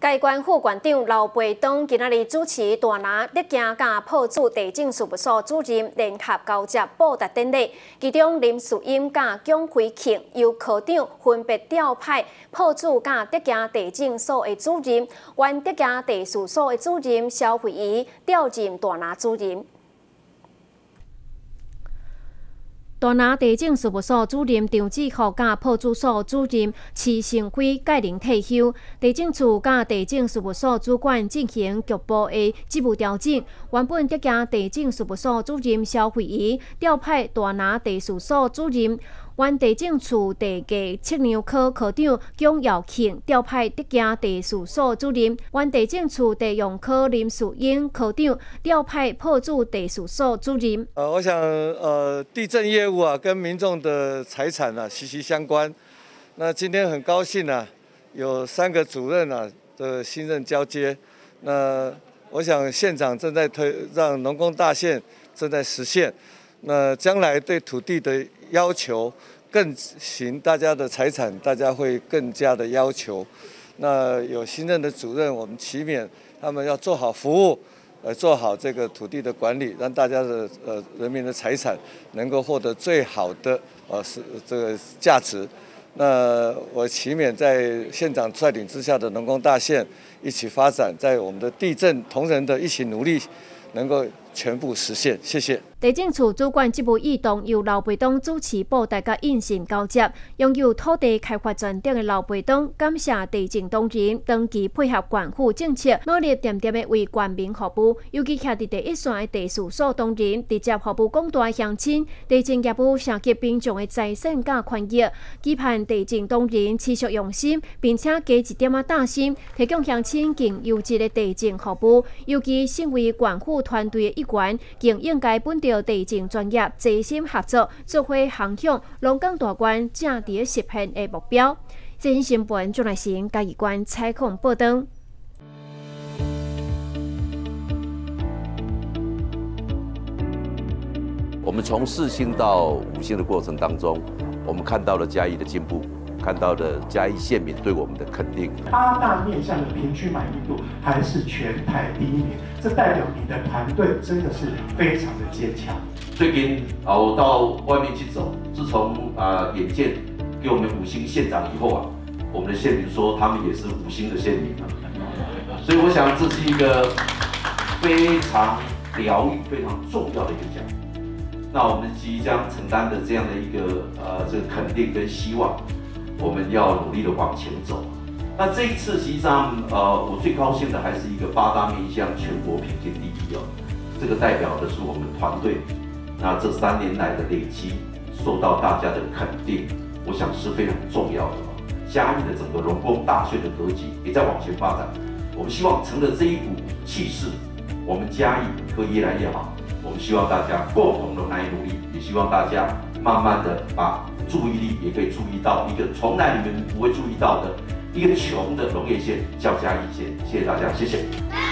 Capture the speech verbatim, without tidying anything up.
该关副馆长刘培东今仔日主持大拿德行甲破主地政事务所主任联合交接报答典礼，其中林树英甲蒋辉庆由科长分别调派破主甲德行地政所的主任，原德行地事所的主任肖惠仪调任大拿主任。 大拿地政事务所主任张志福甲破主所主任徐成辉届龄退休，地政处甲地政事务所主管进行局部的职务调整。原本德行地政事务所主任肖惠仪调派大拿地事所主任。 原地政处地价测量科科长蒋耀庆调派德行地事所主任，原地政处地用科林树英科长调派破主地事所主任。 呃，我想，呃，地震业务啊，跟民众的财产啊息息相关。那今天很高兴啊，有三个主任啊的新任交接。那我想县长正在推，让农工大县正在实现。那将来对土地的 要求更行，大家的财产，大家会更加的要求。那有新任的主任，我们期勉他们要做好服务，呃，做好这个土地的管理，让大家的呃人民的财产能够获得最好的呃是这个价值。那我期勉在县长率领之下的农工大县一起发展，在我们的地政同仁的一起努力，能够全部实现。谢谢。 地政处主管职务异动由刘培东主持报答甲应信交接，拥有土地开发专长的刘培东感谢地政同仁长期配合县府政策，努力点点的为县民服务。尤其徛伫第一线的地事所同仁，直接服务广大乡亲，地政业务承接民众的财产甲权益，期盼地政同仁持续用心，并且加一点仔大心，提供乡亲更优质的地政服务。尤其身为县府团队的一员，更应该本着 地政专业齐心合作，做伙航向龙岗大关正伫实现的目标。这新新闻就来先嘉义县采访报道。 我们从四星到五星的过程当中，我们看到了嘉义的进步，看到了嘉义县民对我们的肯定。 八大面向的平均满意度还是全台第一名，这代表你的团队真的是非常的坚强。 最近啊，我到外面去走，自从啊眼见给我们五星县长以后啊，我们的县民说他们也是五星的县民啊，所以我想这是一个非常疗愈、非常重要的一个奖。那我们即将承担的这样的一个呃这个肯定跟希望。 我们要努力的往前走。那这一次实际上，呃，我最高兴的还是一个八大面向全国评鉴第一哦，这个代表的是我们团队，那这三年来的累积，受到大家的肯定，我想是非常重要的。嘉义的整个农工大县的格局也在往前发展，我们希望乘着这一股气势，我们嘉义可以越来越好。我们希望大家共同的来努力，也希望大家慢慢的把 注意力也可以注意到一个从来你们不会注意到的一个穷的农业县叫嘉义县，谢谢大家，谢谢。